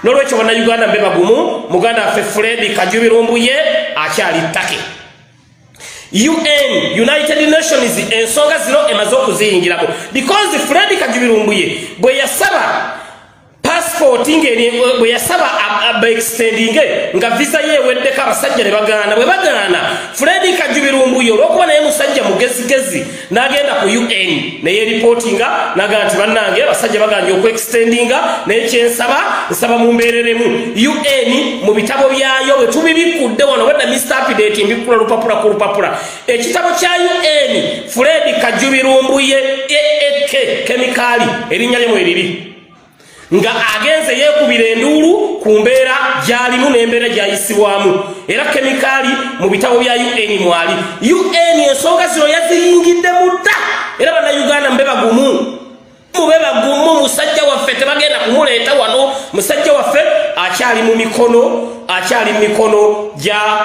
nolwekyo bannayuganda mbe bagumu muganda waffe Fred Kajubirumbuye akyali ttake. UN, United Nations, ensonga zino emaze okuziyingiramu because Fred Kajubirumbuye bwe yasaba passport ngeni bwe yasaba extending nga visa yeweddeko abasajja ne bagaana bwe bagaana Fred Kajubirumbuye olwokuba naye musajja mugezigezi n'agenda ku UN naye reportinga n'agamba nti bannange abasajja baganja okwe-extendinga naye nsaba mumbeereremu UN mu bitabo byayo bwe tubibikudde wano wedda Mr. Update mbikula lupapula ku lupapula ekitabo kya UN Fred Kajubirumbuye kemikali erinnya lye mweliri nga agenze yekubira enduulu ku mbeera gyalimu n'embeera gyayisibwamu era kemikali mu bitabo bya UN mwali UN ensonga zino yaziyingidde mudda era bannayuganda mube bagumu musajja waffe tebagenda kumuleeta wano musajja waffe akyali mu mikono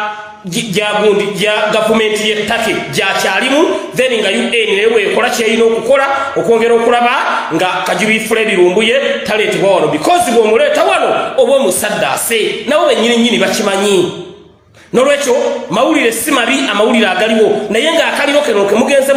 gya gavumenti y'ettake gyakyalimu then nga UN newe ekola kyeyina okukola okwongera okulaba nga Kajubi Fred Lumbuye taleetebwa wano because bw'omuleeta wano oba omusaddaase nabo bennyini bakimanyi. Nolwekyo mawulire si mabi amawulire agaliwo naye nga akaliro kano kemugenze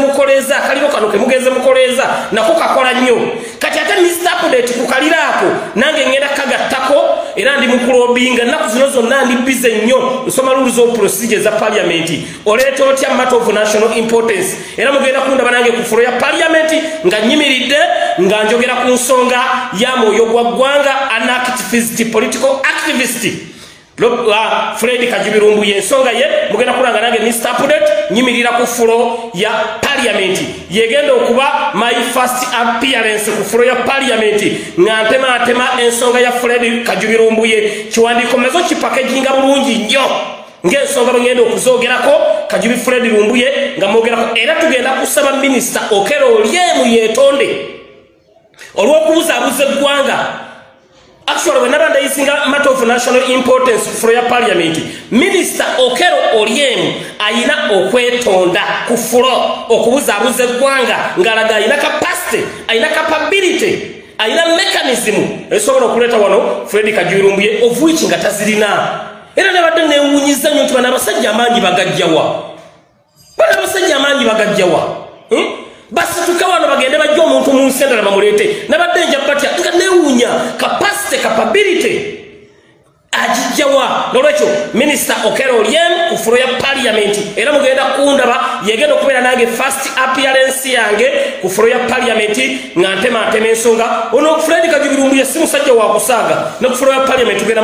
mukoleeza nako kakola nnyo kati ate Mr. Update ku kaliraako nange ngenda kagattako era ndi mukulobinga nnaku zino zonna ndi bize nnyo nsoma rules of procedure za parliament oleeta otya matter of national importance era mugenda kundaba nange ku furo ya parliament nga nyimiridde nga njogera ku nsonga ya mwoyo gwa ggwanga an activist political activist Fred Kajubirumbuye ensonga ye mugenda kulanga nange Mr. Update nyimirira ku furo ya parliament yegenda okuba my first appearance ku furo ya parliament nga ntema ensonga ya Fred Kajubirumbuye kiwandiiko mezo kipackaging bulungi nnyo ng'ensonga ngenda okuzoogerako Kajubi Fred Lumbuye nga mwogerako era tugenda kusaba Minister Okello Oryem yeetonde olw'okubuzaabuza eggwanga. Actually, when I is a matter of national importance for your parliament, Minister Okello Oryem aina okwetonda kufuro okubuzabuze gwanga ngalaga aina capacity aina capability aina mechanism esobola okuleta wano Fred Kajubirumbuye of which nga tazirina era ne badde newunyiza nnyo nti bana abasajja amanyi bagajjawa basi tukawano bagende bajja omuntu mu nsendera bamulete nabadde nja batya nga newunya capacity capability ajijjawa. Nolwekyo Minister Okello Oryem ku furo ya parliament era mugenda kundaba yegenda okubeera nange first appearance yange ku furo ya parliament nga ntema ensonga ono Fred Kajubirumbuye si musajja wa kusaaga ne ku furo ya parliament tugenda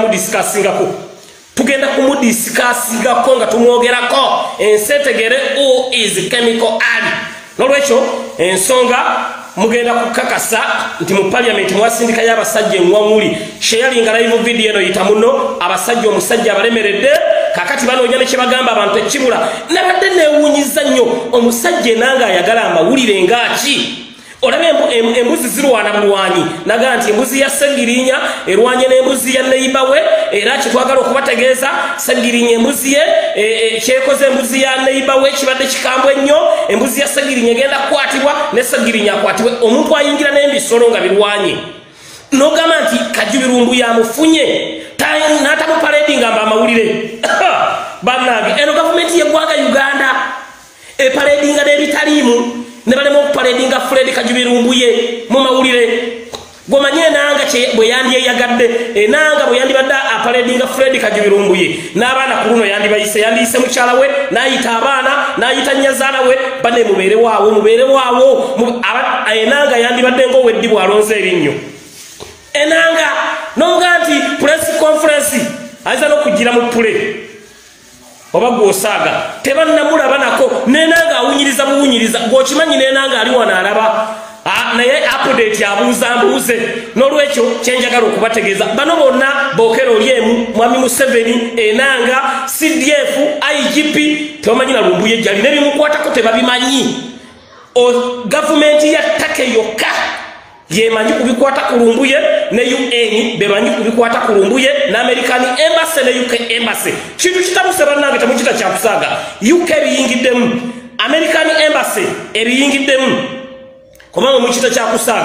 kumudiscussingako nga tumwogerako ensetegere who is chemical ali. Nolwekyo ensonga mugenda kukakasa nti mu parliament mwasindika y'abasajja enwamuli sharing live video eno yita muno abasajja omusajja abalemeredde kakati banoonya ne kyebagamba abantu ekibula nabadde neewunyiza nnyo omusajja nanga ayagala amawulire ngaki olabe embuzi zirwana bulwanyi naga nti embuzi ya Ssengirinya erwanye n'embuzi ya neighbor era kitwagala okubategeeza Ssengirinya embuzi ye kyekoze embuzi ya neighbor kibadde kikambwe ennyo embuzi ya Ssengirinya egenda kukwatibwa ne Ssengirinya akwatibwe omuntu ayingira n'embisolo nga birwanye nogamba nti Kajubirumbuye amufunye n'atamuparedi ngamba amawulire bannange eno gavumenti y'eggwanga Uganda eparedinga n'ebitaliimu ne balema okuparedinga Fred Kajubirumbuye mu mawulire gomanye nanga bwe yandiyeyagadde enanga bwe yandibadde aparedinga Fred Kajubirumbuye n'abaana ku luno yandiyise mukyala we n'ayita abaana n'ayita nnyazaala we bane mubeere waawo enanga yandibadde ng'oweddi bw'alonze erinnyo enanga n'omuga nti press conference ayinza n'okugira mu pule oba gw'osaaga tebannamulaba nako nenanga awunyiriza buwunyiriza gw'okimanyi nenanga ali wano alaba naye Update abuuze n'olwekyo kyenjagala okubategeeza bano bonna Okello Oryem Mwami Museveni enanga CDF IGP tebamanyi na Lumbuye gyali nebimukwatako tebabimanyi gavumenti ya ttake yokka yemanyi kubikwata ku Lumbuye ne UN bemanyi kubikwata ku Lumbuye na American Embassy ne UK Embassy kintu kitabuse bannange temukita kyakusaaga UK biyingiddemu American Embassy ebiyingiddemu kubanga mukita kyakusaaga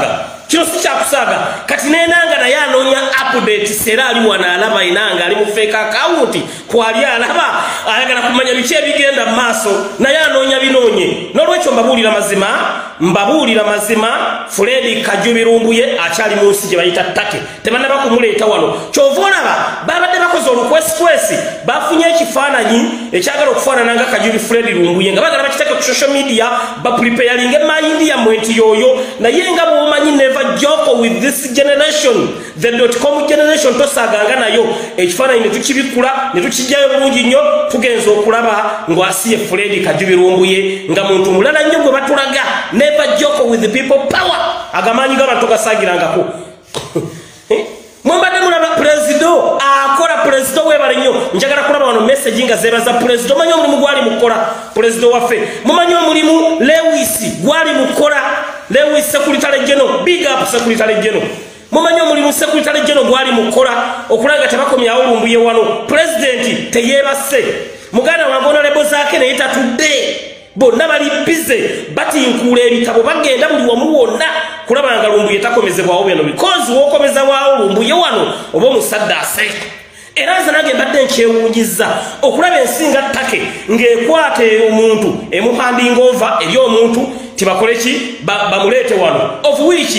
kino si kyakusaaga kati nenanga naye anoonya update sera ali wana alaba inanga ali mu fake account kwali alaba ayagala kumanya biki ebigenda mu maaso naye anoonya binoonye n'olwekyo mbabuulira mazima Fred Kajubirumbuye akyali mu nsi gye bayita Take tebannaba kumuleeta wano kyova olaba babadde bakoze olukwesikwesi bafunye ekifaananyi ekyagala okufaanana nga Kajubi Fred Lumbuye nga bagala bakiteke ku social media bapreparing mind yammwe nti yoyo naye nga bwomanyi never joke with this generation the .com generation tosaaganga nayo ekifaananyi ne tukibikula ne tukijjayo bulungi nnyo tugenza okulaba ng'asiye Fred Kajubirumbuye nga muntu mulala nnyo gwe batulaga never joke with the people power agamaanyi g'abantu gasaagirangako Mwambade mulaba president akola president webale nnyo njagala kulaba wano message nga zebaza president manyo mulimu gwali mukola president waffe mumanyo mulimu Lewis gwali mukola Lewis Secretary General big up Secretary General mumanyo mulimu Secretary General gwali mukola okulaga tabakomyawo Lumbuye wano president teyebase muganda wangona lebo zake ne yita today bonna bali bize batinkula ebitabo bagenda buli wamu wonna kulabanga Lumbuye takomezebwawo bino because wokomeza waawo Lumbuye wano oba omusadde ase era nze nange mbadde nkyewunyiza okulaba ensinga Take ng'ekwate omuntu emuhanding over eri omuntu tibakole ki bamuleete wano of which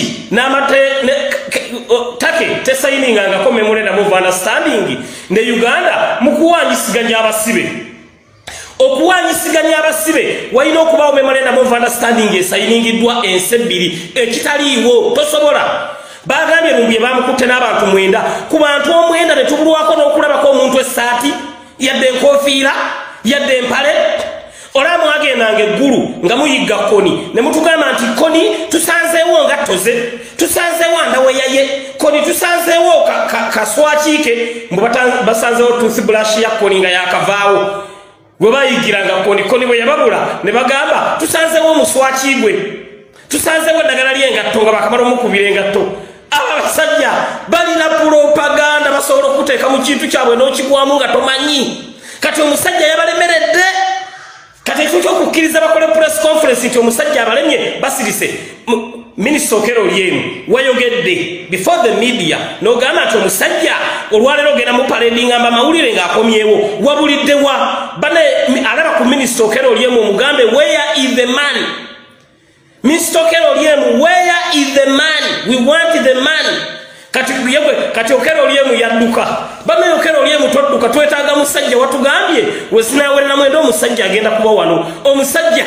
Take tesayiningangako memorandum of understanding ne Uganda mu kuwanyisiganya abasibe okuwanyisiganya abasibe walina okubaawo memorandum of understanding esayiningiddwa ensi ebbiri ekitaliiwo tosobola bagambye Lumbuye bamukutte n'abantu 9 ku bantu 9 ne tubulwako n'okulabako omuntu essaati yadde enkofiira yadde empale olamu agendanga eggulu nga muyigga Koni ne mutugamba nti Koni tusanzeewo ngattoze tusanzeewo andaweyaye Koni tusanzeewo kaswakiike mbu basanzeewo toothbrush ya Koni nga yakavaawo gwe bayigiranga Koni bwe yababula ne bagamba tusanzeewo omuswaki gwe tusanzeewo eddagala ly'engatto nga bakamala omukubira engatto abasajja balina propaganda basobola okuteeka mu kintu kyabwe n'okigwamu nga tomanyi kati omusajja yabalemeredde kati ekyo ky'okukkiriza bakole press conference nti omusajja abalemye basirise Minisita Okello Oryem wayogedde before the media n'ogamba nti omusajja olwaleero ogenda mu parade ngamba amawulire ng'akomyewo wabuliddewa bane alaba ku Minisita Okello Oryem omugambe where is the man Mr. Okello Oryem where is the man we want the man kati Okello Oryem yadduka bame Okello Oryem todduka twetaaga musajja watugambye wesinaawerera mwenda omusajja agenda kuba wano omusajja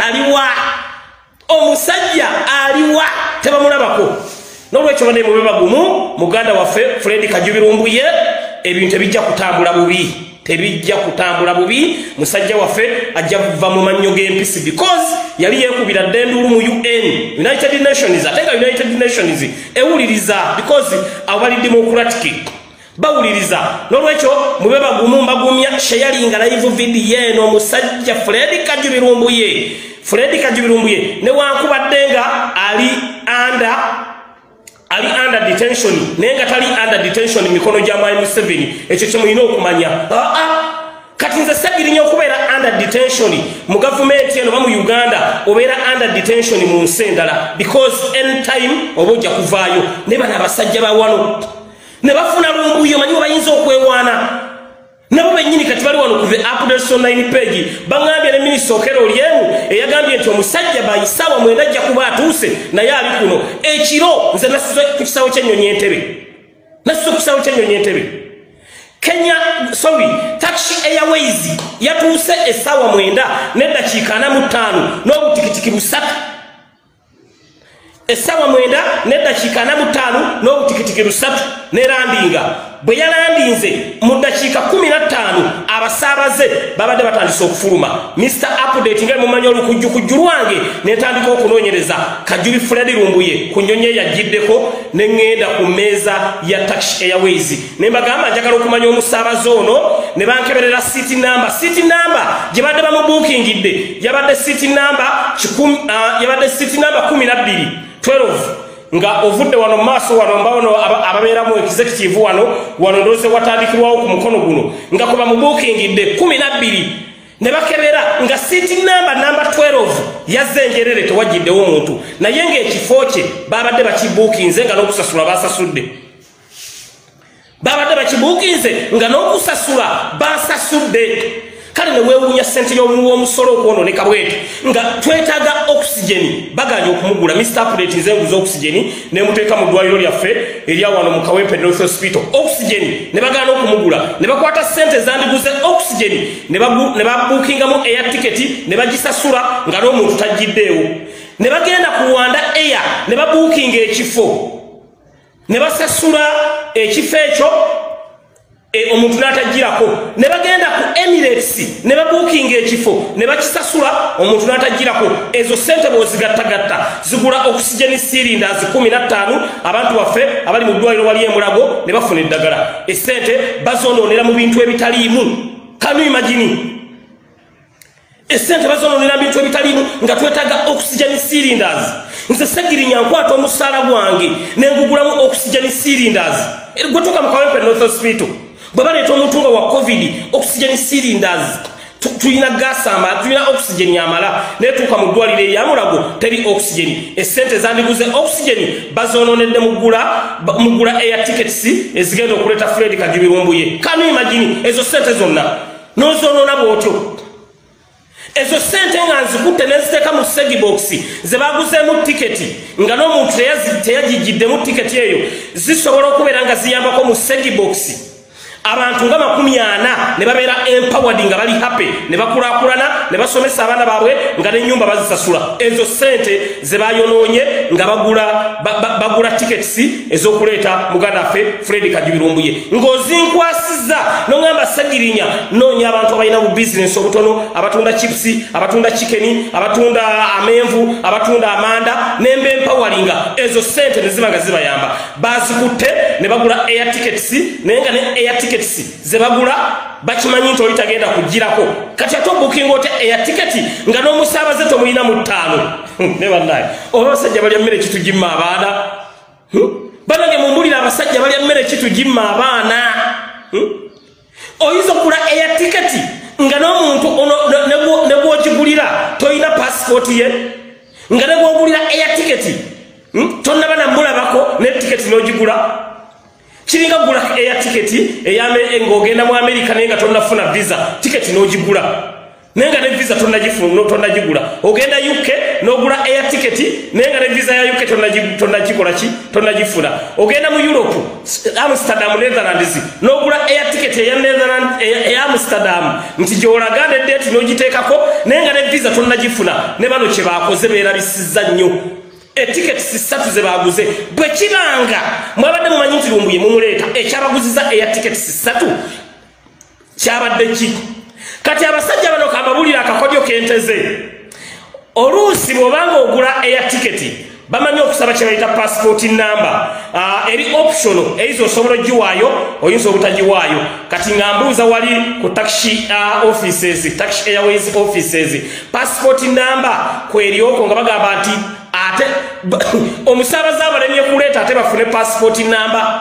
aliwa tebamulabako n'olwekyo bane mube bagumu muganda waffe Fred Kajubirumbuye ebintu tebijja kutambula bubi musajja waffe ajja kuva mu mannyo g'empisi because yali yeekubira ddendulu mu UN United Nations atenga United Nations ewuliriza because abo bali democratic bawuliriza n'olwekyo mube bagumu mbagumya sharing live video eno musajja Fred Kajubirumbuye ne wankubadde nga ali under detention nenga tali under detention mikono gya M7 ekyo kyemulina okumanya kati nze sagirinya okubeera under detention mu government eno ba mu Uganda obeera under detention mu nsi endala because anytime oba ojja kuvaayo ne bana abasajja bawano ne bafuna Lumbuye omanyi bayinza okwewaana nabo bennyini kati bali wano ku the updates on 9 page bangambye ne Minisita Okello Oryem eyagambye nti omusajja bayisawa mwenda ajja kuba atuuse naye ali kuno ekiro nze nasize ku kisawo ky'ennyonyi entebe Taxi Airways yatuuse essaawa 9 n'eddakiika 45 n'obutikitiki 3 essaawa 9 n'eddakiika 45 n'obutikitiki 3 n'erandinga bwe yalandinze mu ddakiika 15 abasaabaze babadde batandise okufuluma Mr. Update nga mumanyi olukujjukujju lwange netandika okunoonyereza Kajubi Fred Lumbuye ku nnyonyi eyagiddeko ne ŋŋenda ku mmeeza ya Taxi Airways ne mbagamba njagala okumanya omusaabaze ono ne bankeberera seat number gye badde bamubuukingidde yabadde seat number 12 nga ovudde wano maaso wano mbawano ababeera mu executive wano ndose watandikirwawo ku mukono guno nga kuba mubuukingidde 12 ne bakebera nga sitting number 12 yazengerere tewajiddewo omuntu naye ng'ekifo kye babadde bakibuukinze nga n'okusasula basasudde babadde bakibuukinze nga n'okusasula basasudde kale ne weewuunya ssente y'omusolo okwononeka bwete nga twetaaga oxygeni baganya okumugula Mr. Plate nze nguza oxygeni ne muteeka mu ddwaliro lyaffe erya wano mu Kawempe North Hospital oxygeni ne bagana okumugula ne bakwata ssente zandiguze oxygeni ne babuukingamu air ticket ne bagisasula nga n'omuntu tajjiddeewo ne bagenda ku Rwanda Air ne babuukinga ekifo ne basasula ekifo ekyo omuntu n'atagirako ne bagenda ku Emirates ne babuukinga ekifo ne bakisasula omuntu n'atagirako ezo ssente bw'ozigattagatta zigula oxygeni cylinders 15 abantu baffe abali mu ddwaliro wali emulago ne bafuna eddagala essente bazonoonera mu bintu ebitaliimu kanu imagine essente bazonoonera mu bintu ebitaliimu nga twetaaga oxygeni cylinders nze Ssegirinya nkwata omusaala gwange ne ngugulamu oxygeni cylinders gwetuuka mu Kawempe North Hospital bwe baleeta omuntu nga wa covid oxygeni cylinders tulina gas amala tulina oxygeni amala netuuka mu ddwaliro eryamulago teri oxygeni essente zandiguze oxygeni bazonoonedde mugula air tickets ezigenda okuleeta Fred Kagibirumbuye kanu imagine ezo ssente zonna n'ozonoona bw'otyo ezo ssente nga nzikutte neziteeka mu segiboxi ze baguzeemu tiketi nga n'omuntu teyagijjiddemu tiketi eyo zisobola okubeera nga ziyambako mu segiboxi abantu nga 40 ne babeera empowered nga bali happy ne bakulaakulana ne basomesa abaana baabwe nga n'ennyumba bazisasula ezo ssente ze bayonoonye nga bagula tickets ez'okuleeta muganda waffe Fred Kagibirumbuye ng'ozinkwasizza n'oŋŋamba Ssegirinya noonya abantu abalina bu bizinesi obutono abatunda chipsi abatunda chicken abatunda amenvu abatunda amanda nembe empoweringa ezo ssente ne ziba nga zibayamba bazikutte ne bagula air tickets naye nga ne air tickets ze bagula bakimanyi nti oli tagenda kugirako kati ate obukinga ote air ticket nga n'omusaabaze tomulina mu 5 ne bannaye oba abasajja balya mmere kitugimma abaana banange mumbulira abasajja balya mmere kitugimma abaana oyinza okugula air ticket nga n'omuntu ne bw'ogigulira toyina passport ye nga ne bw'ogulira air ticket tonnaba namulabako ne ticket n'ogigula kiringa gula air ticket ng'ogenda mu America naye nga tonnafuna visa ticket n'ogigula naye nga ne visa tonnagigula ogenda UK n'ogula air ticket naye nga ne visa ya UK tonnagifuna ogenda mu Europe Amsterdam Netherlands n'ogula air ticket eya Amsterdam nti gy'olaga ne date n'ogiteekako naye nga ne visa tonnagifuna ne bano kye baakoze beerabisizza nnyo tickets 3 ze baguze bwe kiranga mwabadde mumanyi nti Lumbuye mumuleeta ekyabaguziza air tickets 3 kyabadde ki kati abasajja bano kamabulira akakodyo kenteze oluusi bw'obanga ogula air ticket bamanyi okusaba kye bayita passport number eri optional eyizo osobola ogiwaayo oyinza obutagiwaayo kati nga mbuuza wali ku taxi offices taxi airways offices passport number kwerioko nga bagamba nti ate omusaabaze abalemye kuleeta ate bafune passport number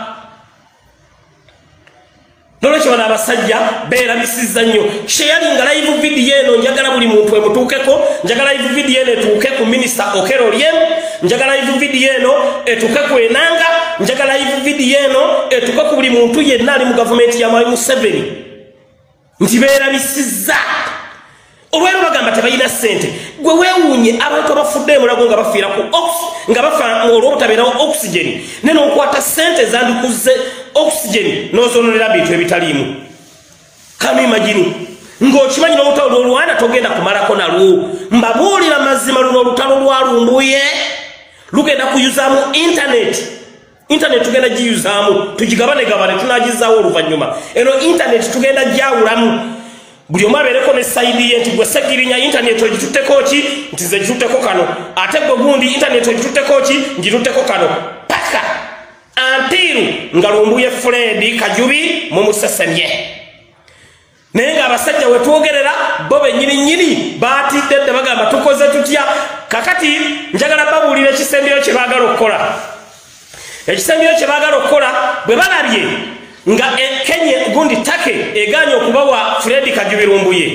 nolwekyo bano abasajja beerabisizza nnyo sharinga live video eno njagala buli muntu emutuukeko njagala live video eno etuuke ku Minister Okello Oryem njagala live video eno etuuke ku Enanga njagala live video eno etuuke ku buli muntu yenna ali mu gavumenti ya Mwai Museveni nti beerabisizza olwero bagamba tebalina ssente gwe weewuunye abantu abafudde emulago nga bafiira ku nga bafa olw'obutabeerawo oxygeni ne n'okwata ssente zandikuze oxygeni n'ozoononera bintu ebitaliimu kanu imagine ng'okimanyi n'olutalo lw'olwana togenda kumalako nalwo mbabuulira mazima luno olutalo lwa Lumbuye lugenda kuyuzaamu internet tugenda giyuzaamu tugigabanegabane tunagizaawo oluvannyuma eno internet tugenda gyawulamu buli omu abeereko ne sayidi ye nti gwe Ssegirinya internet ogitutteko ki nti ze gitutteko kano ate gwe gundi internet ogitutteko ki ngitutteko kano paka antiru nga Lumbuye Fred Kajubi mumusesemye naye ng'abasajja we twogerera bo bennyini baatidde dde bagamba tukoze tutya kakati njagala babuulira ekisembiro kye baagala okukola ekisembiro kye baagala okukola bwe balabye nga Kenya gundi take eganya okubawa Fred Kagibirumbuye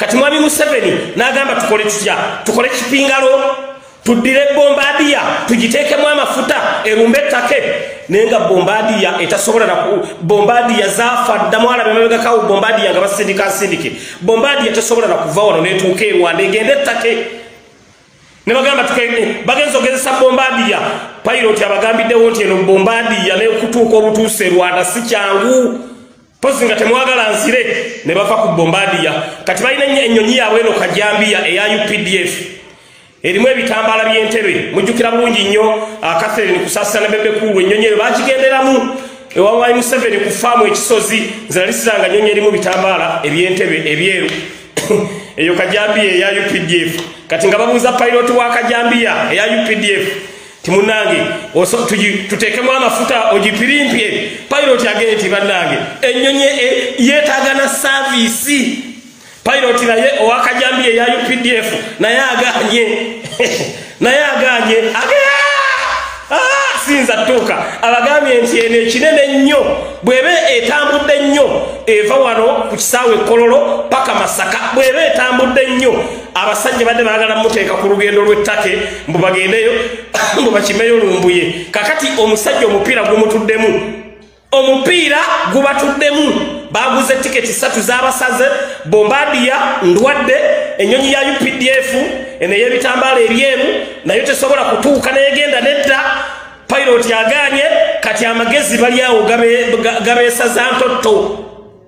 kati mwami Museveni n'agamba tukole kipingalo tudire Bombardier tugiteekemu amafuta erumbe ettake nenga Bombardier etasobola na Bombardier zafa damwala bemebega kawo Bombardier nga basindike Bombardier etasobola na kuva wano netuuka Rwanda egende ettake ne bagamba bagenzo gezesa Bombardier pilot abagambiddewo nti eno Bombardier ne kutuuka obutuuse Rwanda si kyangu pozi nga temwagala nsire ne bava ku Bombardier kati balina ennyonyi yaabwe eno Kajambiya eya UPDF erimu ebitambala by'entebe mujjukira bulungi nnyo Catherine kusasana bebe kulu ennyonyi eyo bagigenderamu ewawayi Museveni ku faamu ekisozi ziralisiranga nnyonyi erimu bitambala eby'entebe ebyeru eyo Kajambiya eya UPDF kati nga babuuza pilot wa Kajambiya eya UPDF timunange tuteekemu amafuta ogipirimpye pilot agende ti bannange ennyonyi yeetaaga na service pilot naye owa Kajambiya eya UPDF naye aganye sinza tuuka abagambye nti eno ekinene nnyo bw'ebe etambudde nnyo eva wano ku kisaawe Kololo paka Masaka bw'ebe etambudde nnyo abasajja badde baagala muteeka ku lugendo lw'ettake mbu bagendeyo mbu bakimeyo lumbuye kakati omusajja omupiira gubatuddemu baguze tiketi 3 z'abasaze Bombardier ndwadde ennyonyi ya UPDF ene y'ebitambala ebyemu nayo tesobola kutuuka n'egenda nedda pilot yaganye kati amagezi bali awo gabeesaza ntotto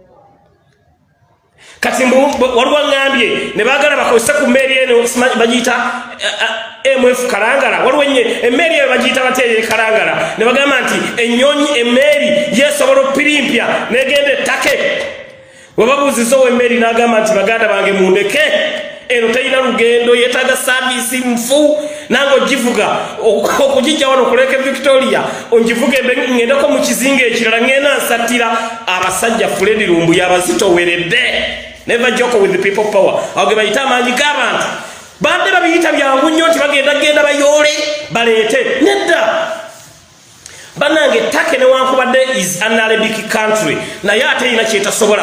kati waliwo ngambye ne baagala bakozese ku mmeeri eno bagiyita MF Karangala waliwo emmeeri eyo bagiyita bateeye Karangala ne bagamba nti ennyonyi emmeeri yesobola okupirimpya n'egenda ettake we babuuziza ow'emmeeri n'agamba nti baganda bange mundeke eno teyina lugendo yeetaaga saavisi nfu nange ogivuga okugijja wano okuleka Victoria ongivuga ngendeko mu kizinga ekirala ngenda nsattira abasajja Fred Lumbuye abazitoweredde. Never joke with the people power. Awo bayita amaanyi g'abantu badde babiyita byangu nnyo nti bagenda bayoole baleete nedda bannange ettake newankubadde is an Arabic country naye ate erina kyetasobola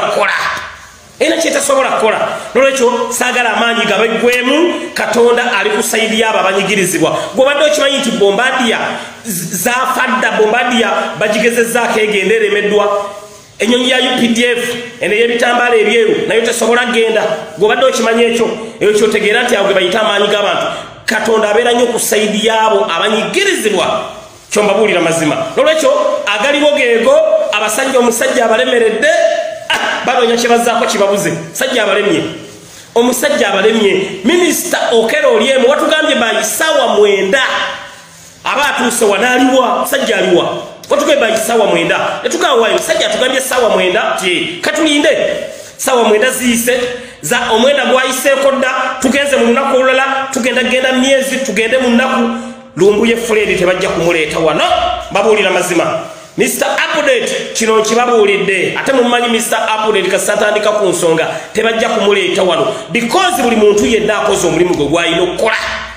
kukola nolwekyo saagala amaanyi gabaggwemu Katonda ali ku sayidi y'abo abanyigirizibwa gwobadde okimanyi nti Bombardier zaafadda Bombardier bagigezezzaako egenda eremeddwa ennyonyi ya UPDF ene y'ebitambala ebyeru nayo tesobola genda gwobadde okimanyi ekyo kyotegeera nti awo ge bayita amaanyi g'abantu Katonda abeera nnyo ku sayidi y'abo abanyigirizibwa kyombabuulira mazima nolwekyo agaliwo geego abasajja omusajja abalemeredde banoonya kye bazzaako kibabuze omusajja abalemye Minisita Okello Oryem watugambye bayisaawa 9 aba atuuse wanaaliwa sajja aliwa watugambye bayisaawa 9 netugaawayo sajja atugambye saawa 9 ti katulinde saawa 9 ziyise za omwenda gwayiseeko dda tugenze mu lunaku olulala tugenda myezi tugende mu nnaku Lumbuye Fred tebajja kumuleeta wano babuulira mazima Mr. Update kino nkibabuulidde ate mumanyi Mr. Update kasatandika ku nsonga tebajja kumuleeta wano because buli muntu yenna akoze omulimu gwe gwalina okukola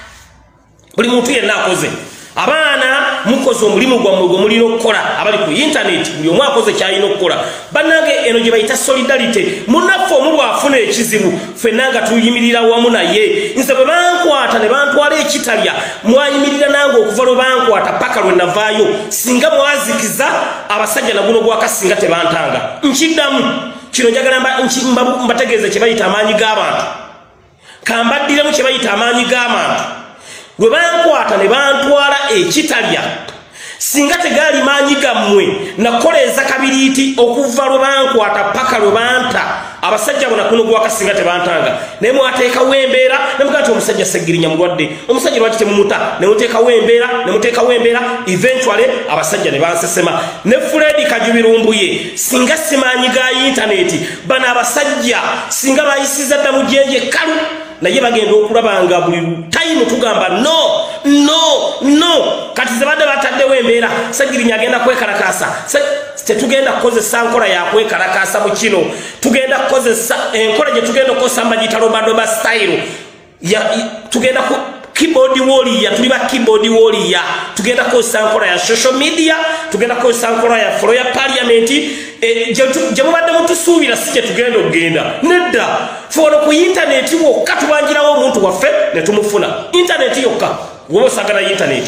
abaana mukoze omulimu gwammwe gwe mulina okukola abali ku internet buli omu akoze kyalina okukola bannange eno gye bayita solidarity munnaffe omu bw'afuna ekizibu ffenna nga tuyimirira wamu naye nze bwe bankwata ne bantwala ekitalya mwayimirira nange okuva lwe bankwata paka lwe navaayo singa mwazikiza abasajja naguno gwakasinga tebantanga nkiddamu kino njagala mbategeeze kye bayita amaanyi g'abantu kambaddiremu kye bayita amaanyi g'abantu gwe bankwata ne bantwala ekitalya singa tegaali maanyi gammwe nakoleeza kabiriiti okuva lwe bankwata paka lwe banta abasajja bona kuno gwakasinga tebantanga naye mwateekawo embeera nemugaa nti omusajja Seggirinya mulwadde omusajja lwaki temumuta nemuteekawo embeera eventually abasajja ne bansesema ne Fred Kajubi Lumbuye singa si maanyi ga intaneti bano abasajja singa bayisiza dda mu jjenje kalu naye bagenda okulabanga buli time tugamba no kati zibadde bataddewo embeera Seggirinya agenda kwekalakasa tetugenda kukozesa nkola yakwekalakasa mu kino tugenda kukozesa enkola gye tugenda okukozesa mbagiyita lobadoba style tugenda ku keyboard warrior tuli ba keyboard warrior tugenda kukozesa nkola ya social media tugenda kukozesa nkola ya floor ya parliament gye mubadde mutusuubira si gye tugenda okugenda nedda fono ku internet wokka tubanjirawo omuntu waffe ne tumufuna internet yokka wowe osagala internet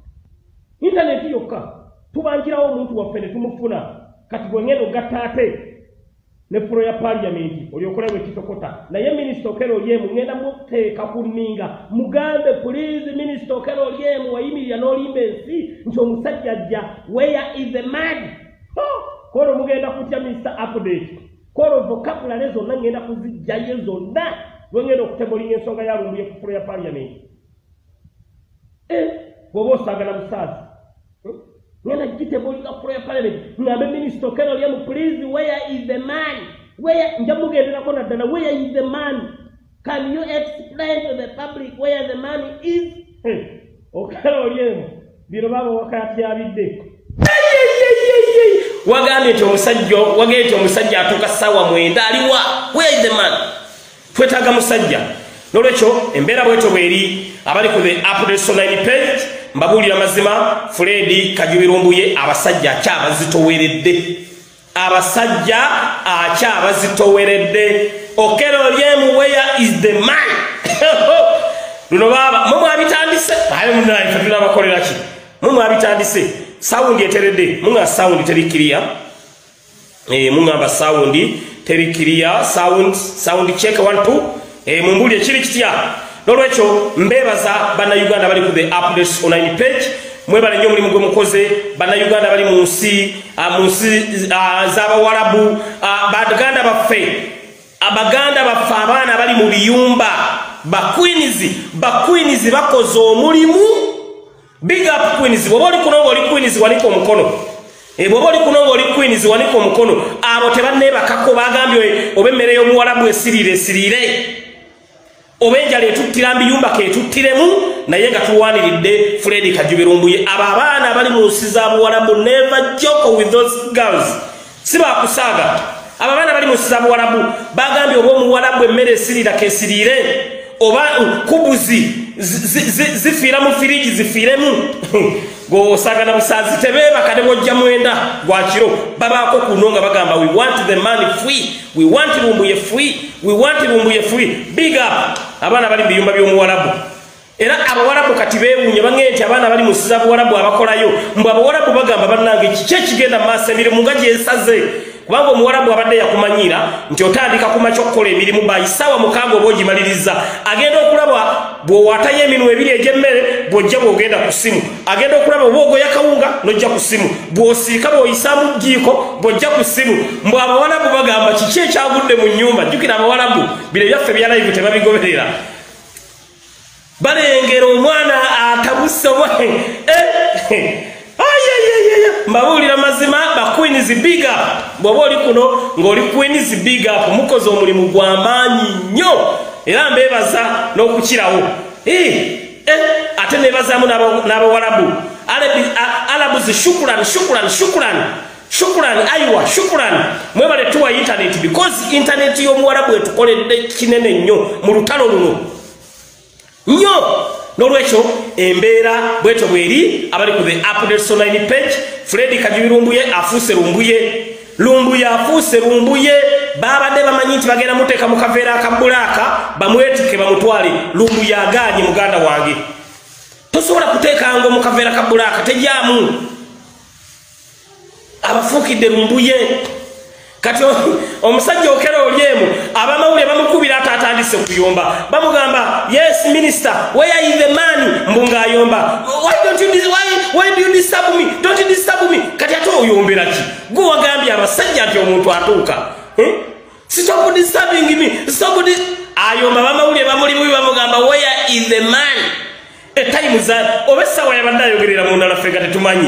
yokka tubanjirawo omuntu waffe ne tumufuna kati gwengendo gatate ne furo ya parliament olyokolewe kitokota naye minister Okello Oryem ngenda muteeka kuninga mugambe please minister Okello Oryem wayimirira n'olimba ensi nti omusajja ajja where is the man koro mugenda kutya minister update koro vocabulary zonna ngenda kuzijjayo zonna wengenda okutebolinga ensonga ya lumbuye ku furo ya parliament woba osagala musaazi ngenda gitebolinga ku furo ya parliament ngambe minister Okello Oryem please where is the man njamugenderako naddala where is the man can you explain to the public where the man is Okello Oryem bino baba wakatyabidde wagambye nti omusajja atuuka ssaawa 9 aliwa where is the man twetaaga musajja n'olwekyo embeera bwetyo bweri abali ku the updates online page mbabuulira mazima Fred Kajubirumbuye abasajja akyabazitoweredde Okello Oryem where is the man luno baba mumwabitandise aye munaye katula bakolera ki mumwabitandise sound eteredde munga sound terikiriya mungamba sound terikiriya sound check 1 2 mumbulye kiri kitya n'olwekyo mbebaza bannayuganda bali ku the updates online page mwebale nnyo mulimu gwe mukoze bannayuganda bali mu nsi z'abawarabu baganda baffe abaana bali mu biyumba bakwinizi bakoze omulimu big up queens bwoba oli kuno ng'oli queens wanika omukono bwoba oli kuno ng'oli queens wanika omukono abo tebanneebakako bagambye oba emmere y'omuwarabu esiriire oba enjala etuttira mbiyumba ketuttiremu naye nga tulwaniridde Fred Kajubirumbuye abo abaana abali mu nsi z'abuwarabu never joke with those girls si bakusaaga abo abaana bali mu nsi z'abuwarabu bagambye oba omuwarabu emmere esiriira kesiriire oba kubuzi zifiira mu firiji zifiiremu gosagana busaazi tebeebaka ne bojja mwenda gwa kiro babaako kuno nga bagamba we want the money free we want Lumbuye free big up abaana bali biyumba by'omuwarabu era abawarabu kati beewuunye bangee nti abaana bali mu nsi z'abuwarabu abakolayo mbwe abawarabu bagamba bannange kiki ekigenda mu maaso emirimu nga gyesaze kubanga omuwarabu abadde yakumanyira nti otandika kumakya okukola emirimu bayisaawa 6 oba ogimaliriza agenda okulaba bw'owatayo eminwe ebiri egy'emmere bw'ojja bw'ogenda ku ssimu agenda okulaba oba ogoya kawunga n'ojja ku ssimu bw'osiika bw'oyisaamu jjiiko bw'ojja ku ssimu mbwe abawarabu bagamba kiki ekyagudde mu nnyumba jjukira abawarabu bino byaffe bya live tebabigoberera balengera omwana atabuse mbabuulira mazima ba queens big up bwoba oli kuno ng'oli queens big up mukoze omulimu gw'amaanyi nnyo era mbeebaza n'okukirawo ate neebazaamu n'abawarabu arabuzi shukran aywa shukran mwebale tuwa internet because internet y'omuwarabu etukoledde kinene nnyo mu lutalo luno nnyo n'olwekyo embeera bwetyo bweri abali ku the updates online page Fred Kajubirumbuye afuuse lumbuye afuuse lumbuye babadde bamanyi nti bagenda muteeka mu kaveera akabulaaka bamwetike bamutwale lumbuye agaanye muganda wange tosobola kuteekanga mu kaveera kabulaaka tejaamu abafuukidde lumbuye kati omusajja Okello Oryem abamawulire bamukubira atatandise kuyomba bamugamba yes minister where is the man mbunga ayomba why do you disturb me don't you disturb me kati ato oyombera ki gwe wagambye abasajja nti omuntu atuuka stop disturbing me stop this ayomba bamawulire bamulimu bamugamba where is the man time za obesawa yabadde ayogerera mu ndala fega tetumanyi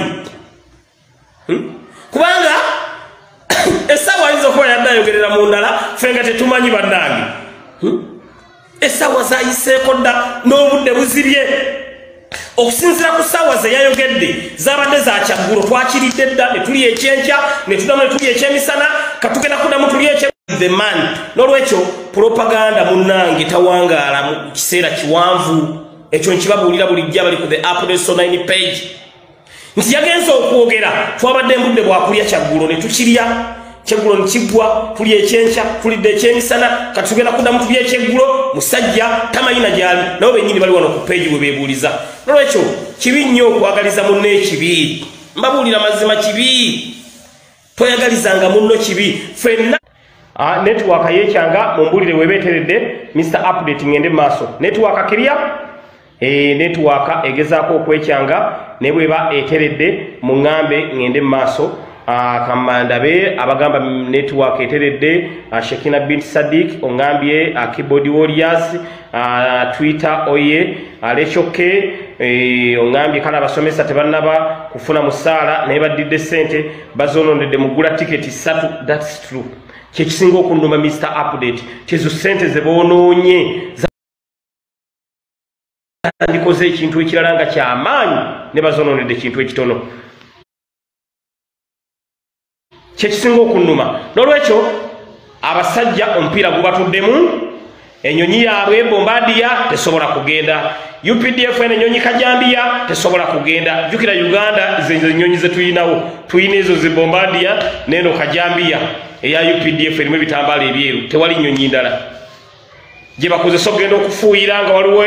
kubanga esawa hizo kwa yadda yogerera mu ndala fenga tetumanyi bannange esawa zayiseko dda n'obudde buzibye okusinzira ku ssaawa ze yayogedde zabadde za kyaggulo twakiridde dda ne tuli ekyenkya ne tuddamu ne tuli ekyemisana katugenda kuddamu tuli the man n'olwekyo propaganda munnange tawangaala mu kiseera kiwanvu ekyo nkibabuulira bulijja bali ku the updates online page nti yagenza okwogera twabadde mbudde bwakulya kyaggulo ne tukirya kyeggulo nkigwa tuli ekyenca tulidde ekyemisana kati tugenda kuddamu tuli ekyeggulo musajja tamayina gyali nabo bennyini bali wano ku peegi bwe beebuuliza nolwekyo kibi nnyo okwagaliza munno ekibi mbabuulira mazima kibi toyagalizanga munno kibi fenna network yekyanga mumbulire webeteredde Mr Update ngende maaso network kirya network egezaako okwekyanga ne bweba eteredde mungambe ngende maaso kamandabe abagamba network eteredde Shekina bint Sadiq ongambye keyboard warriors Twitter oye alechoke ongambye kana basomesa tebanaba kufuna musala ne badidde sente bazonondedde mugula ticket 3 that's true kyekisinga okunduma Mr Update kyezo sente zebonoonye ndikoze ekintu ekirala nga kyamaanyi ne bazonondedde ekintu ekitono kyekisinga okunduma nolwekyo abasajja omupiira gubatuddemu enyonyi yaabwe Bombardier tesobola kugenda UPDF enyonyi Kajambiya tesobola kugenda jukira Uganda zenzo nyonyi ze tuyina ezo ze Bombardier neno Kajambiya eya UPDF erimu bitambala ebyeru tewali nyonyi ndala je bakozesa okugenda okufuuyira nga waliwo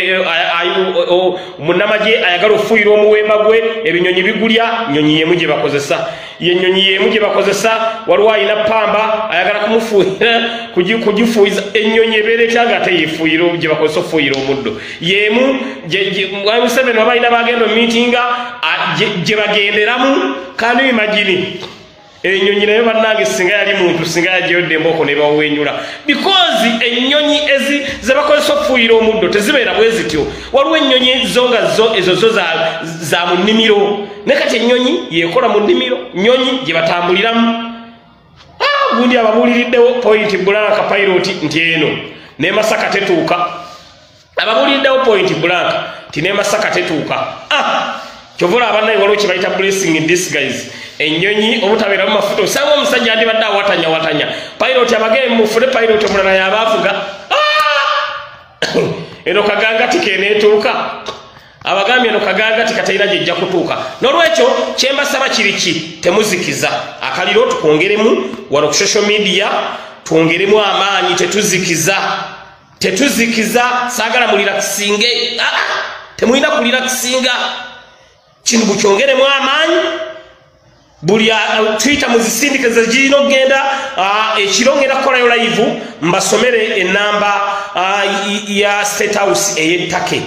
munnamagye ayagala okufuuyira omuwemba gwe ebinyonyi bigulya nyonyi yemu gye bakozesa ye nyonyi yemu gye bakozesa waliwo ayina pamba ayagala kumufuuyira kugifuuyiza ennyonyi ebeera etya nga ate yefuuyira gye bakozesa okufuuyira omuddo yemu Museveni abalina bagenda omitinga gye bagenderamu kandi imagine enyonyi nayo bannange singa yali muntu singa yajyodde emboko ne bawenyula because ennyonyi ezi zebakozesa okufuuyira omuddo tezibeera bwe zityo waliwo ennyonyi zonga ezo za mu nnimiro ne kati ennyonyi yekola mu nnimiro nyonyi gye batambuliramu gundi ababuuliriddewo point blank pilot nti eno ne Masaka tetuuka ababuuliriddewo point blank ti ne Masaka tetuuka kyovula abannaye waliwo kye bayita blessing in disguise ennyonyi obutabeera mu mafuta osanga omusajja andibadde awatanya pilot abagee mufune pilot omulala yabaavuga eno kagangati keneetuuka abagambye eno kagangati katalina gyejja kutuuka nolwekyo kyembasaba kiriki temuzikiza akaliro tukwongeremu wano ku social media twongeremu amaanyi tetuzikiza saagala mulirakisinge temulina kulirakisinga kintu bukyongeremu amaanyi buli Twitter muzisindikiza girina okgenda ekiro ngenda kukolayo live mbasomere enamba ya State House ey'ettake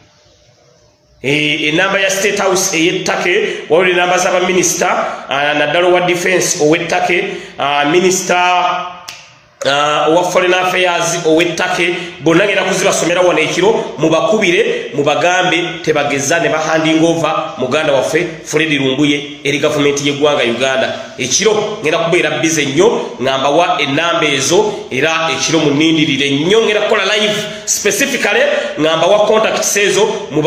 enamba ya State House ey'ettake waliwo enamba z'abaminisita naddala owa defense ow'ettake minisita owa foreign affairs ow'ettake bonna ngenda kuzibasomera wano ekiro mubakubire mubagambe tebageza ne bahanding over muganda waffe Fred Lumbuye eri gavumenti y'eggwanga Uganda ekiro ngenda kubeera bize nnyo ngambawa enamba ezo era ekiro munindirire nnyo ngenda kukola live specifically ngambawa contacts ezo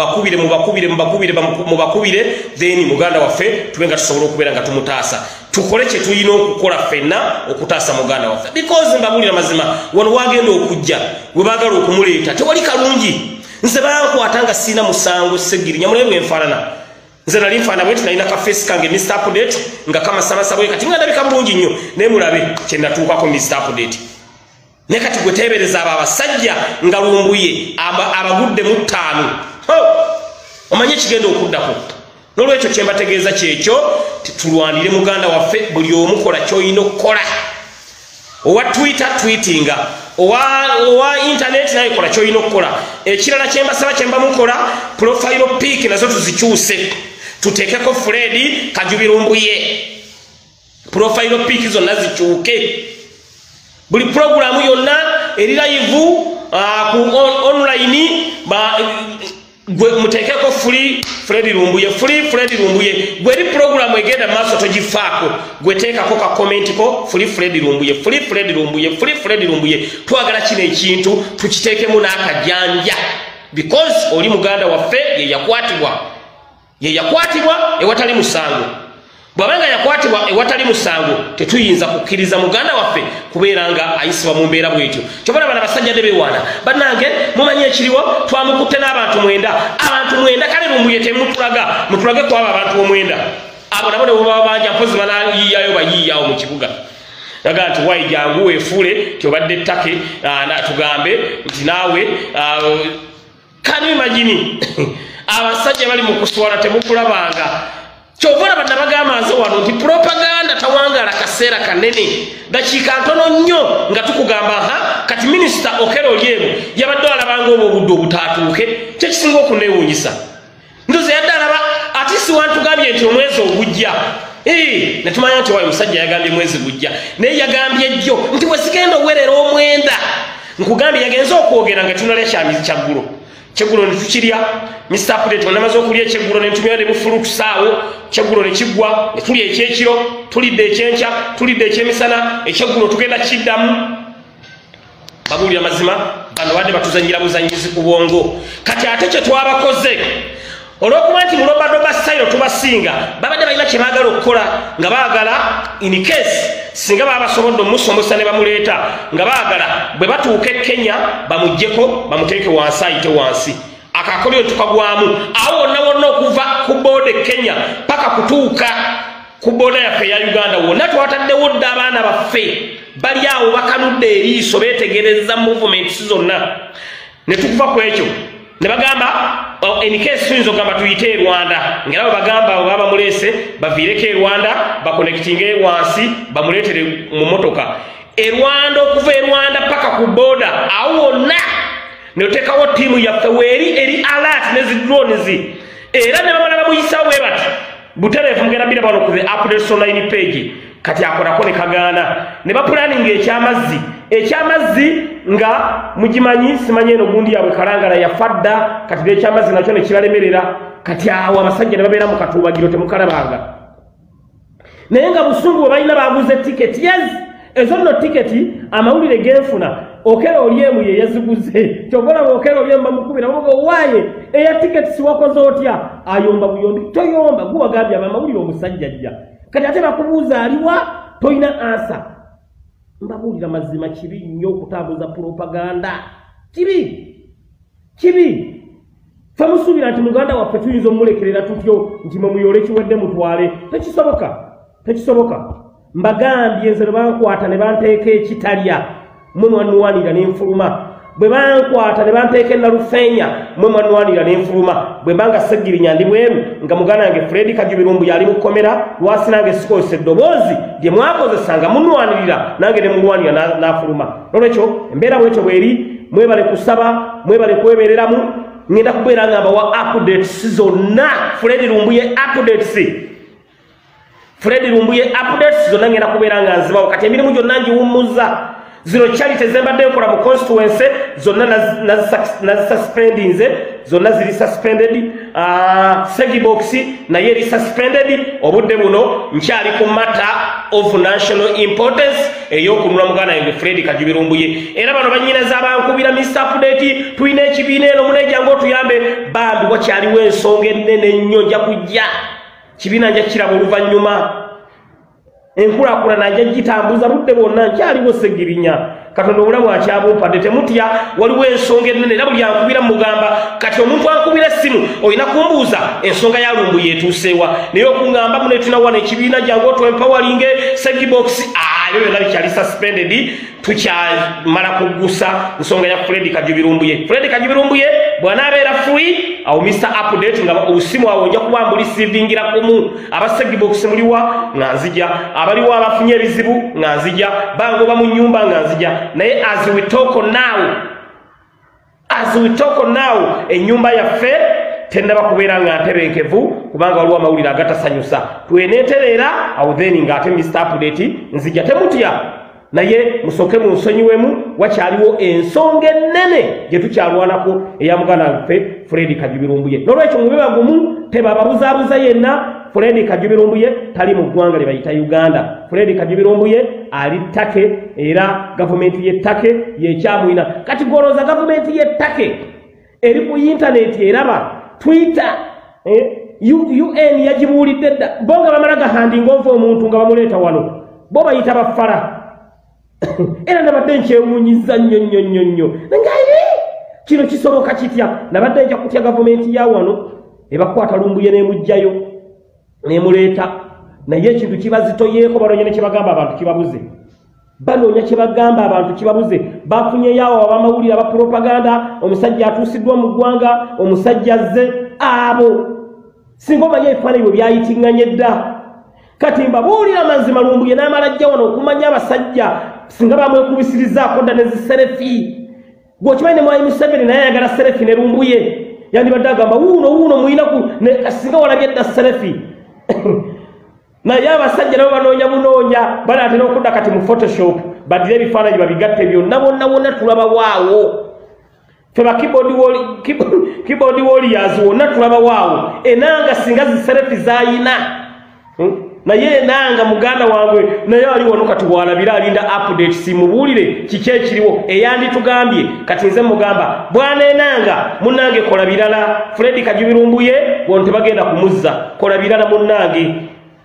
mubakubire then muganda waffe tubenga tusobola okubeera nga tumutaasa tukole kye tulina okukola ffenna okutaasa muganda waffe because mbabulira mazima wano wagenda okujja we baagala okumuleeta tewali kalungi nze bankwata nga sina musango segiri nyamulebe enfaanana nze nali nfaanana bwe tunalina ka face kange Mr Update nga kamasamasa bwe kati nga ndabika bulungi nnyo naye mulabe kye natuukako Mr Update ne kati gwe teebereza abo abasajja nga Lumbuye abagudde mu ttaano omanye kigenda okuddako nolwekyo kyembategeeza kyekyo tulwanire muganda waffe buli omu kola ky'olina okukola owa Twitter tweetinga owa internet naye kola ky'olina okukola ekirala kyembasaba kyembamukola profile pic nazo tuzikyuse tuteekeko Fred Kajubi Lumbuye profile pic zonna zikyuke buli programu yonna eri live ku online gwe mutekeko Fred Lumbuye Fred Lumbuye gweri program egenda maso togifaako gwe teekako ka comment ko Fred Lumbuye Fred Lumbuye twagala kino ekintu tukiteekemu n'akajanja because oli muganda waffe ye yakwatibwa ewatali musango bwabanga yakwatibwa ewatali musango tetuyinza kukkiriza muganda waffe kubeera nga ayisibwa mu mbeera bwetyo kyobona bana basajja bebewaana bannange mumanye ekiriwo twamukutte n'abantu mwenda kale Lumbuye mutulage kwaba abantu omwenda abo nabo ne bwe baba banja mpozi banayiyayo bayiyawo mu kibuga daga nti wayi jangu efule tobadde ttake na tugambe nti nawe kani imagine abasajja bali mu kuswala temukulabanga kyovula bana bagamba nze wano nti propaganda tawangala kaseera kanene dakiika ntono nnyo nga tukugamba kati minisita Okello Oryem yabadde alabanga obudde obutaatuuke kyekisinga okuneewuunyisa ndoze yadde alaba ati si wantugambye nti omwezi ogujja netumanya nti wayo musajja yagambye mwezi gujja naye yagambye jjo nti wesigenda owerera omwenda nkugambye yagenze okwogera nga tunalya kyamizi kyaggulo kyeggulo ne tukirya Mr. Update onamaze okulya ekyeggulo ne ntumira ne bufulu tusaawo kyeggulo ne kiggwa ne tulya ekyekiro tulidde ekyenkya tulidde ekyemisana ekyeggulo tugenda kiddamu babuulira mazima bano badde batuzanyira buzanyizi ku bwongo kati ate kye twabakoze olwokuba nti mulobadoba style tubasinga babadde balina kye baagala okukola nga baagala in case singa babasobodde omusomesa ne bamuleeta nga baagala bwe batuuka e Kenya bamuggyeko bamuteeke wansi ayite wansi akakolyo tukagwamu awo wonna wonna okuva ku boode Kenya paka kutuuka ku booda yaffe ya Uganda wonna twataddewo dda abaana baffe bali awo bakanudde eriiso beetegereza movement zonna ne tukuva ku ekyo ne bagamba in case tuyinza okugamba tuyite e Rwanda ngera bwe bagamba bwe baba mulese baviireko e Rwanda bakonektinge wansi bamuleetere mu motoka e Rwanda okuva e Rwanda paka ku boda awo wonna ne otekawo tiimu yaffe weeri eri alert ne zi drones era ne bamala bamuyisawo bwe bati butereevu mugenda bira bano ku the updates online page kati akolako ne kagaana ne bapulaninga ekyamazzi nga mugimanyi simanyi eno gundi yabwe kalangala yafadda kati ekyamazzi nakyo ne kibalemerera kati awo abasajja ne babeera mu katuubagiro temukalabanga naye nga busungu bwe balina baguze tiketi yes ezo nno tiketi amawulire genfuna Okello Oryem ye yaziguze kyobola Okello Oryem bamukubira bamuga waaye eya tiketi siwakoze otya ayomba buyombi toyomba guwagambye amawulire omusajja ajja kati ate bakubuuza aliwa toyina ansa mbabuulira mazima kibi nnyo okutambuza propaganda kibi fe musuubira nti muganda waffe tuyinza omulekerera tutyo nti mumuyole kiwedde mutwale tekisoboka mbagambye nze ne bankwata ne banteeka ekitalya mwe mwanwanira n'enfuluma bwe bankwata ne banteeka enalufeenya mwe mwanwanira n'enfuluma bwe mbanga Segirinya ndi bweru nga muganda wange Fred Kajubirumbu yali mukomera lwasi nange sikozesa eddoboozi lye mwakozesanga munwanirira nange ne mulwanira n'afuluma nolwekyo embeera bwetyo bweri mwebale kusaba mwebale kwebeereramu ngenda kubeera nga mbawa updates zonna Fred Lumbuye updates zonna ngenda kubeera nga nzibawo kati emirimu gyonna ngiwummuza zino charity zembadde nkola mu constituency zonna nazisuspendinze zonna ziri suspended Segibox naye eri suspended obudde buno nkyali ku matter of national importance eyokunula muganda yange Fred Kajubirumbuye era bano bannyinaza abankubira Mr. Update tulina ekibiina eno munejjangu otuyambe bambi wakyaliwo ensonga ennene nnyo nja kujja kibiina nja kiraba oluvannyuma enkulaakulana nja gitambuza budde bwonna nkyaliwo Segirinya Katonda obulamu akyabumpadde temutya waliwo ensonga ennene era buli ankubira mugamba kati omuntu ankubira essimu olina kumbuuza ensonga ya Lumbuye etuuseewa naye okungamba muno tunawana ekibiina jangu otwempoweringe Segibox ebyo byonna bikyali suspended tukyamala kugusa nsonga ya Fred Kajubirumbuye bw'anaabeera free awo Mr. Update nga obusimu awo nja kuba mbulisivingira kumu aba Segibox muliwa nga nzija abaliwo abafunye ebizibu nga nzija bangoba mu nnyumba nga nzija naye as we talk now ennyumba yaffe tennaba kubeera nga ntebenkevu kubanga waliwo amawulire agatasanyusa tweneeterera awo then ng'ate Mr. Update nzija temutya naye musoke mu nsonyiwemu wakyaliwo ensonga ennene gye tukyalwanako eya muganda waffe Fred Kajubirumbuye n'olwekyo mube bagumu tebababuzaabuza yenna Fred Kajubirumbuye tali mu ggwanga lye bayita Uganda Fred Kajubirumbuye ali ttake era gavumenti y'ettake yekyamwina kati golooza gavumenti y'ettake eri ku intaneti eraba Twitter UN yagibuulidde dda bo nga bamala gahandinga ova omuntu nga bamuleeta wano bo bayita bafala era nabadde nkyewuunyiza nnyo ngaye kino kisoboka kitya nabadde nja kutya gavumenti ya wano ebakwata Lumbuye n'emugjayo n'emuleeta naye ekintu kibazitoyeeko balonye ne kye bagamba abantu kibabuze banoonya kye bagamba abantu kibabuze bafunye yawo abamawulire aba propaganda omusajja atuusiddwa mu ggwanga omusajja azze abo singa omanye ebifaananyi bwe byayitinganye dda kati mbabuulira mazima Lumbuye n'amala ajja wano okumanya abasajja singa bamwekubisirizaako dda ne ziserefi gwokimanyi ne Mwai Museveni naye ayagala serefi ne Lumbuye yandibadde agamba wuuno muyina singa walabye dda serefi naye abasajja nabo banoonya banaatera okudda kati mu photoshop badire ebifaananyi babigatte byonna bonna tulaba waawo fe ba keyboard warriors wonna tulaba waawo enanga singa ziserefi zayina naye enanga muganda wange naye ali wano kati walabira alinda update simubuulire kiki ekiriwo eyanditugambye kati nze mugamba bwana enanga munnange kola birala Fred Kajubi Lumbuye wonte bagenda kumuzza kola birala munnange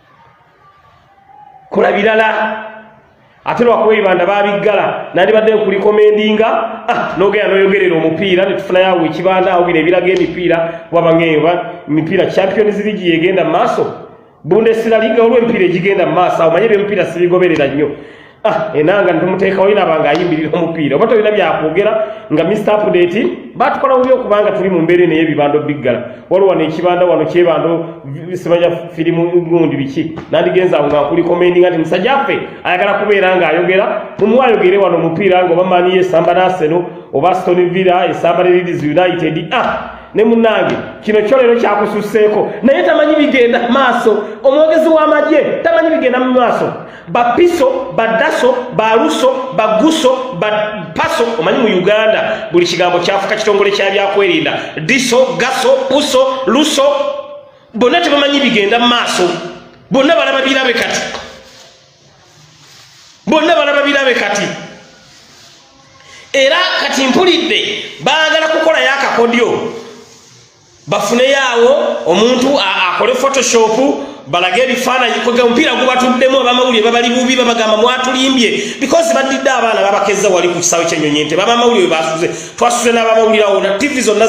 kola birala ate lwakuba ebibanda babiggala nandibadde kulikomendinga nogenda noyogerera omupiira netufuna yawo ekibanda awo bino ebiraga emipiira wabangeyo emipiira Champions League yegenda mu maaso Bundesliga olw'emipiira egigenda mu maaso awo manye by'emipiira sibigoberera nnyo enanga ntumuteekawo inaba ng'ayimbirira omupiira oba tolina byakwogera nga Mr. Update batukola bubi okubanga tuli mu mbeera naye ebibando biggala waliwo wano ekibanda wano kyebando simanya firimu gundi biki nandigenza awo nga kulikomendinga nti musajja ffe ayagala kubeera ng'ayogera mumuwayogere wano omupiira nga oba Mani esamba n'Arsenal oba Aston Villa esamba ne Leeds United ne munnange kino kyo leero kyakususseeko naye tamanyi bigenda maaso omwogezi w'amagye tamanyi bigenda mu maaso bapiso badaso baluso baguso bapaso omanyi mu Uganda buli kigambo kyafuka kitongole kya byakwerinda diso gaso puso luso bonna tebamanyi bigenda mu maaso bonna balaba birabe kati era kati mpulidde baagala kukola yakakodyo bafune yawo omuntu akole photoshop balage ebifaananyi kwega omupiira gubatuddemu abamawulire babali bubi babagamba mwatulimbye because badidde abaana babakeza wali ku kisaawe ky'ennyonyi nte babamawulire basuze twasuze n'abamawulire awo na TV zonna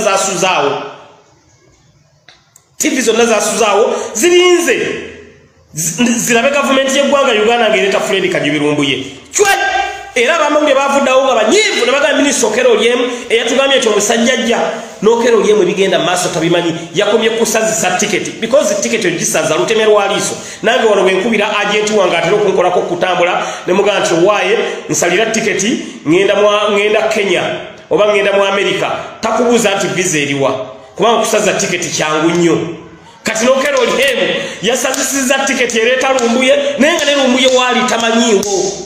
zasuzaawo zirinze zirabe gavumenti y'eggwanga Uganda ng'ereeta Fred Kajubi Lumbuye era abamawulire bavuddawo nga banyiivu ne bagamba minisita Okello Oryem eyatugambye nti omusajja ajja n'Okello Oryem ebigenda mu maaso tabimanyi yakomye kusazisa tiketi because tiketi ogisaza luteme lwaliiso nange wano bwe nkubira agenti wange atera okunkolako okutambula ne mugamba nti owaaye nsalira tiketi ngenda Kenya oba ngenda mu Amerika takubuuza nti visa eriwa kubanga kusaza tiketi kyangu nnyo kati n'Okello Oryem yasazisiza tiketi ereeta Lumbuye naye nga ne Lumbuye waali tamanyiiwo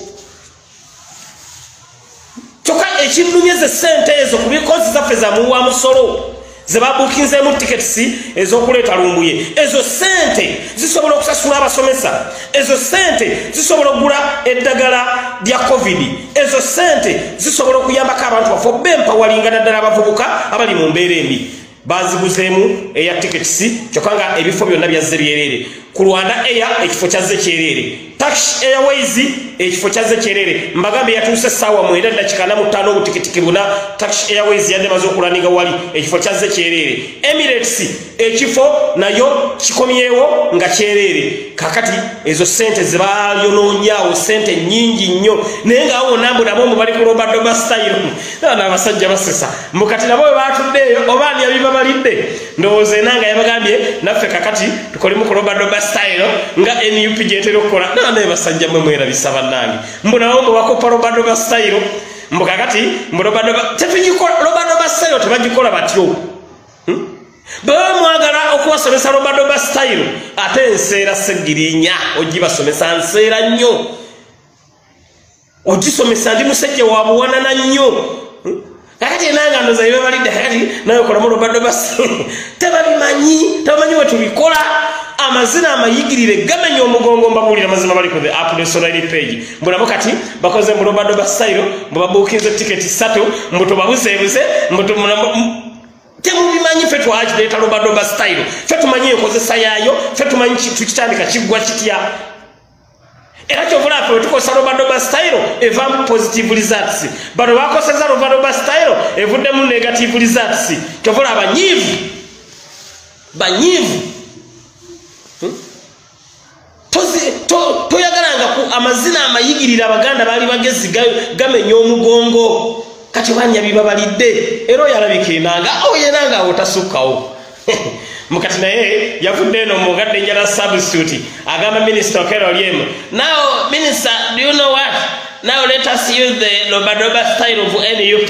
kyokka ekindunyeze ssente ezo ku bikozi zaffe za muwa musolo ze babukinzeemu tiketisi ez'okuleeta Lumbuye ezo ssente zisobola okusasula abasomesa ezo ssente zisobola okugula eddagala lya covid ezo ssente zisobola okuyambako abantu baffe b'empawalinga naddala abavubuka abali mu mbeera embi baziguzeemu eya tiketisi kyokka nga ebifo byonna byazze byerere ku Rwanda Air ekifo kyazze kyerere Turkish Airways ekifo kyazze kyerere mbagambe yatuuse essaawa 9:45 obutikitiki buna Turkish Airways yadde maze okulaninga wali ekifo kyazze kyerere Emirates ekifo nayo kikomyewo nga kyerere kakati ezo ssente zibalyonoonyaawo ssente nnyingi nnyo naye ngaawo nambu nabo bali ku Robert style n'abasajja basesa mukati nabo bwe batuddeeyo oba ani yabibabalidde ndowooza enanga yabagambye naffe kakati tukolemu ku Robert style nga NUP gyetera okukola naye basajja mwe mwerabisa bannange mbunawo mbubakopa Robert style mbukakati Robert style tebagikola batyo baba mwagala okuwasomesa Robert style ate enseera segirinya ogibasomesa nseera nnyo ogisomesa ndi musajja wa buwanana nnyo kakati enanga ndoza ibe balidde kakati nayo kolamu Robert style tebamanyi we tubikola amazina amayigirire gamenya omugongo mbabulira amazina bali ku the Apple Sonali page mbulamo kati bakoze mu Robert style mbabukinze tiketi 3 mbuto babuzebuze mbuto temubimanyi fe twakireta Robert style fe tumanyi enkozesa yaayo fe tumanyi tukitandika kiggwa kitya era kyovula fe tukosa Robert style evamu positive results bano bakoseza Robert style evuddemu negative results kyovula abanyiivu toyagalanga ku amazina amayigirira abaganda bali bagezi gamenya omugongo kati banya bibabalidde era oyalabikiranga oyenanga otasukkawo mukati naye yavudde eno mugadde njala substitute agamba Minister Okello Oryem. Now Minister, do you know what? Now let us use the Lobadoba style of NUP.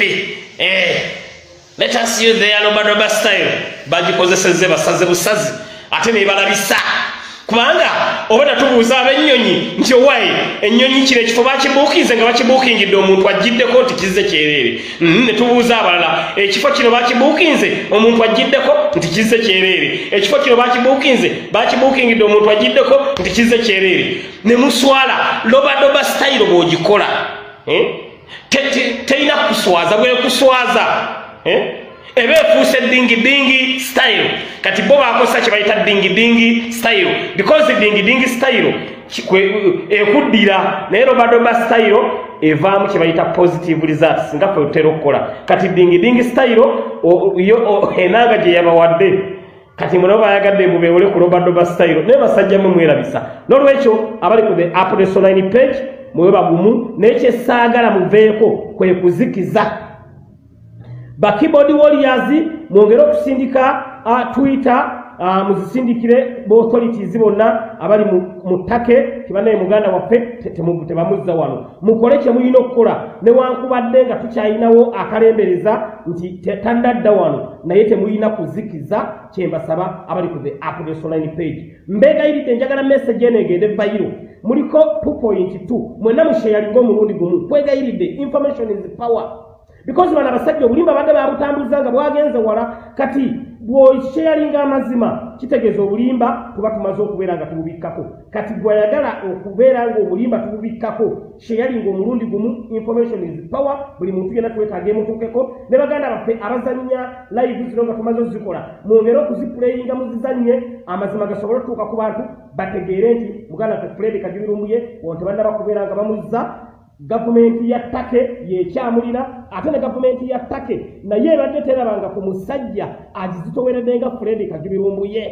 Let us use the Lobadoba style. Bagikozesezze basaze busazi ate ne balabisa kubanga obona tubuuza abennyonyi nti owaye ennyonyi kire ekifo bakibuukinze nga bakibuukingidde omuntu agiddeko nti kizze kyerere. Ne tubuuza abalala ekifo kino bakibuukinze omuntu agiddeko nti kizze kyerere. Ekifo kino bakibuukingidde omuntu agiddeko nti kizze kyerere. Ne muswala Lobadoba style bw'ogikola terina kuswaza bwe kuswaza ebe efuuse dingi style kati bo bakosa kye bayita dingi style because dingi style ekuddira naye Lobadoba style evaamu kye bayita positive results nga kwe tutera okukola kati dingi style enanga gye yabawadde kati muno bayagadde mubeewole ku Lobadoba style naye basajja mu mwerabisa n'olwekyo abali ku the Update Online page mwe bagumu n'ekyesaagala muveeko kwe kuzikiza ba keyboard warriors mwongere okusindika Twitter muzisindikire bo authorities bonna abali mu ttake kibanaye muganda waffe tebamuzza wano mukole kye muyina okukola newankubadde nga tukyayinawo akalembereza nti tandadda wano naye temuyina kuzikiza kyembasaba abali ku the Update Online page mbegayiridde njagala message eno egende viral muliko 2.2 mwenna musheyalinga omulundi gumu kwegayiridde information is power because bana basajja obulimba bade babutambuzanga bwagenze wala kati bw'osharinga amazima kitegeeza obulimba tuba tumaze okubeera nga tububikkako kati bwayagala okubeera nga obulimba tububikkako sharinga omulundi gumu information is power buli muntu yena twetaaga emutuukeko ne baganda baffe abazannya live zino nga tumaze ozikola mwongere okuziplayinga muzizannye amazima gasobole okutuuka ku bantu bategeere nti muganda ffe Fred Kajubirumbuye wonte banda bakubeera nga bamuzza gavumenti ya ttake yekyamulira ate ne gavumenti ya ttake naye ebadde terabanga ku musajja agizitoweredde nga Fred Kajubirumbuye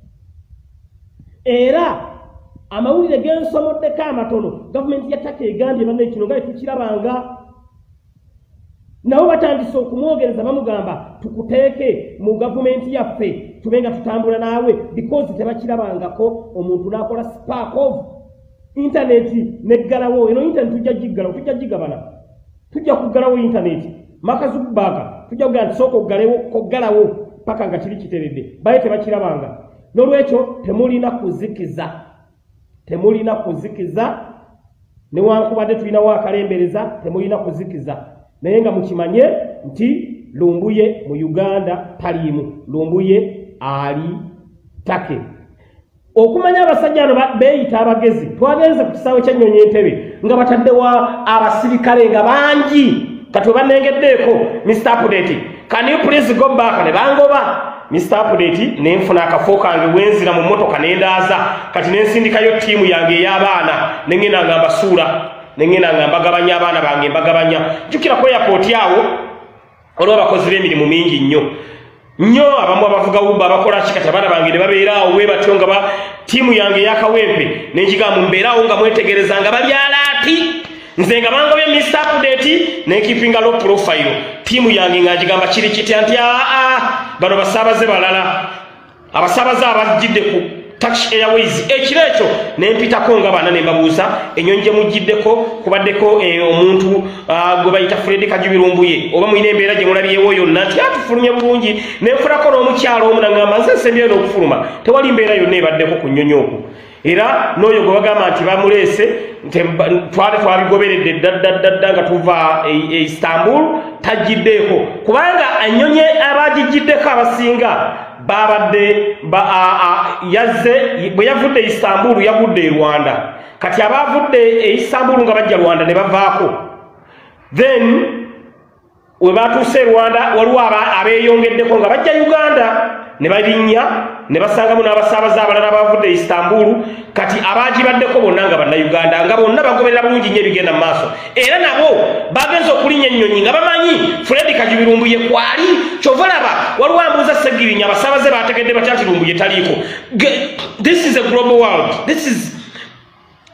era amawulire gensomoddeko amatono gavumenti ya ttake egambye banne kino nga tukirabanga nabo batandise okumwogereza bamugamba tukuteeke mu gavumenti yaffe tubenga tutambula naawe because tebakirabangako omuntu n'akola spark off internet neggalawo eno internet tujja gigabana tujja kuggalawo internet Mark Zuckerberg tujja kugamba nti sooka oggalawo paka nga kiri kiteredde baye tebakirabanga n'olwekyo temulina kuzikiza newankubadde tulinawo akalembereza temulina kuzikiza naye nga mukimanye nti Lumbuye mu Uganda taliimu Lumbuye ali ttake okumanya abasajja ano beeyita abagezi twagenze ku kisaawe kya Nnyonyi Entebbe nga bataddewo abasirikale nga bangi kati webannengeddeeko Mr. Update can you please go back ne bangoba Mr. Update nenfuna akafo kange wenzira mu mmotoka nendaaza kati nensindikayo ttiimu yange ey'abaana nengenda nga mbasuula nengenda nga mbagabanya abaana bange mbagabanya jjukira ku airport awo olwo abakozi b'emirimu mingi nnyo abamu abavuga Uber abakola kikati abaana bange ne babeeraawo bwe batyo nga ttiimu yange ey'akawempe nenjigamba mbeeraawo nga mwetegereza nga babyalaati nze nga bangobye Mr. Update nenkipinga low profile ttiimu yange nga njigamba kiri kiti anti bano basaabaze balala abasaabaze abajjidde ku Turkish Airways ekiro ekyo nempitako nga bana ne mbabuuza ennyonyi gye mujjiddeko kubaddeko omuntu gwe bayita Fred Kajubirumbuye oba muyina embeera gye mulabyewo yonna nti atufulumye bulungi nenfunako n'omukyalo omu nangamba nze nsembyeyo n'okufuluma tewali mbeera yonna ebaddeko ku nnyonyi okwo era n'oyo gwe bagamba nti bamuleese twabigoberedde ddadda nga tuva e Istanbul tajjiddeeko kubanga ennyonyi abagijjiddeko abasinga babadde yazze bwe yavudde e Istanbul yagudde e Rwanda kati abavudde e Istanbul nga bajja Rwanda ne bavaako then we batuuse e Rwanda waliwo abeeyongeddeko nga bajja Uganda ne balinnya ne basangamu n'abasaabaze abalala abavudde e Istanbul kati abagibaddeko bonna nga bannayuganda nga bonna bagoberera bulungi nnyo ebigenda mu maaso era nabo bagenza okulinnya ennyonyi nga bamanyi Fred Kajubirumbuye kwali kyova laba waliwo ambuuza Segirinya abasaabaze baategedde batya nti Lumbuye taliiko. This is a global world. This is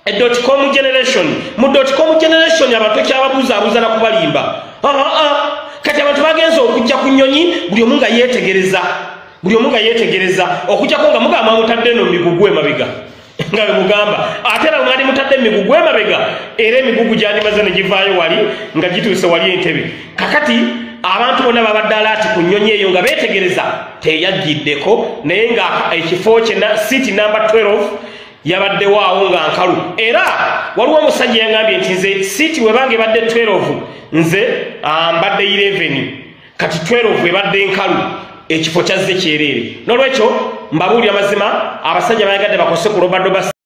.com generation mu .com generation abantu kyababuza abuza na kubalimba kati abantu bagenza okujja ku nnyonyi buli omu nga yeetegereza okujja ko nga mugamba mutadde no migugu emabega nga bwe mugamba ate era mwali mutadde migugu emabega era emigugu gyandimaze ne givaayo wali nga gituuse wali entebe kakati abantu bonna babadde alaati ku nnyonyi eyo nga beetegereza teyajjiddeko naye nga ekifo kye city number 12 yabadde waawo nga nkalu era waliwo omusajja yangambye nti nze city webange badde 12 nze mbadde 11 kati 12 ebadde nkalu ekifo kyazze kyereere n'olwekyo mbabuulira mazima abasajja bayagadde bakose ku Robert